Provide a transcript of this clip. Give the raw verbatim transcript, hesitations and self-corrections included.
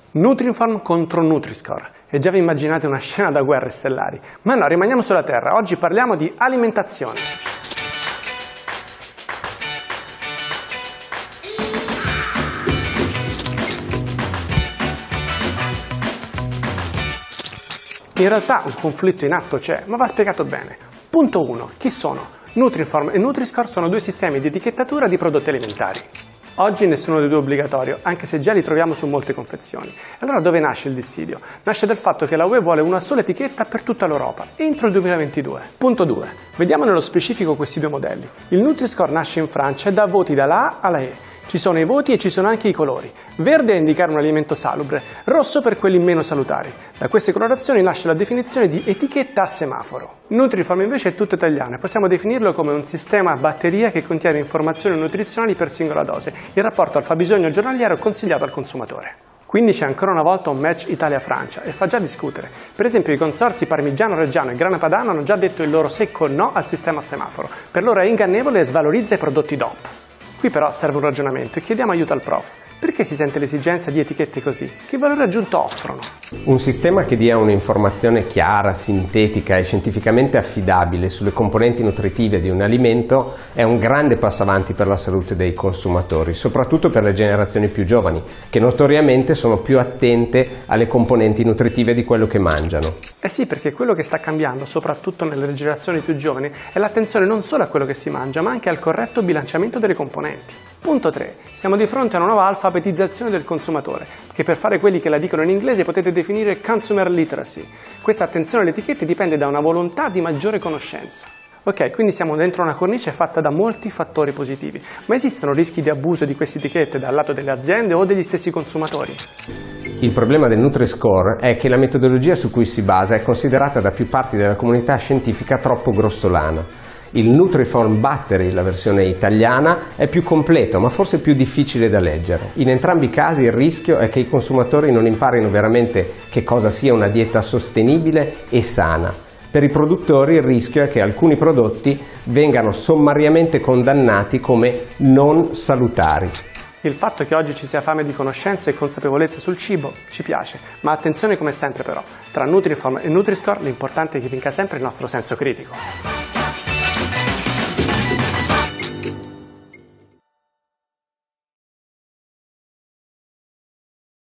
Nutrinform contro Nutri-Score. E già vi immaginate una scena da guerre stellari. Ma no, rimaniamo sulla Terra. Oggi parliamo di alimentazione. In realtà un conflitto in atto c'è, ma va spiegato bene. Punto uno. Chi sono? Nutrinform e Nutri-Score sono due sistemi di etichettatura di prodotti alimentari. Oggi nessuno dei due è obbligatorio, anche se già li troviamo su molte confezioni. Allora dove nasce il dissidio? Nasce dal fatto che la U E vuole una sola etichetta per tutta l'Europa, entro il duemilaventidue. Punto due. Vediamo nello specifico questi due modelli. Il Nutri-Score nasce in Francia e dà voti dalla A alla E. Ci sono i voti e ci sono anche i colori. Verde a indicare un alimento salubre, rosso per quelli meno salutari. Da queste colorazioni nasce la definizione di etichetta a semaforo. Nutrinform invece è tutto italiano e possiamo definirlo come un sistema a batteria che contiene informazioni nutrizionali per singola dose, in rapporto al fabbisogno giornaliero consigliato al consumatore. Quindi c'è ancora una volta un match Italia-Francia e fa già discutere. Per esempio i consorzi Parmigiano Reggiano e Grana Padano hanno già detto il loro secco no al sistema a semaforo. Per loro è ingannevole e svalorizza i prodotti D O P. Qui però serve un ragionamento e chiediamo aiuto al prof. Perché si sente l'esigenza di etichette così? Che valore aggiunto offrono? Un sistema che dia un'informazione chiara, sintetica e scientificamente affidabile sulle componenti nutritive di un alimento è un grande passo avanti per la salute dei consumatori, soprattutto per le generazioni più giovani, che notoriamente sono più attente alle componenti nutritive di quello che mangiano. Eh sì, perché quello che sta cambiando, soprattutto nelle generazioni più giovani, è l'attenzione non solo a quello che si mangia, ma anche al corretto bilanciamento delle componenti. Punto tre. Siamo di fronte a una nuova alfabetizzazione del consumatore, che per fare quelli che la dicono in inglese potete definire consumer literacy. Questa attenzione alle etichette dipende da una volontà di maggiore conoscenza. Ok, quindi siamo dentro una cornice fatta da molti fattori positivi, ma esistono rischi di abuso di queste etichette dal lato delle aziende o degli stessi consumatori? Il problema del Nutri-Score è che la metodologia su cui si basa è considerata da più parti della comunità scientifica troppo grossolana. Il Nutrinform Battery, la versione italiana, è più completo ma forse più difficile da leggere. In entrambi i casi il rischio è che i consumatori non imparino veramente che cosa sia una dieta sostenibile e sana. Per i produttori il rischio è che alcuni prodotti vengano sommariamente condannati come non salutari. Il fatto che oggi ci sia fame di conoscenza e consapevolezza sul cibo ci piace, ma attenzione come sempre però, tra Nutrinform e Nutri-Score l'importante è che vinca sempre il nostro senso critico.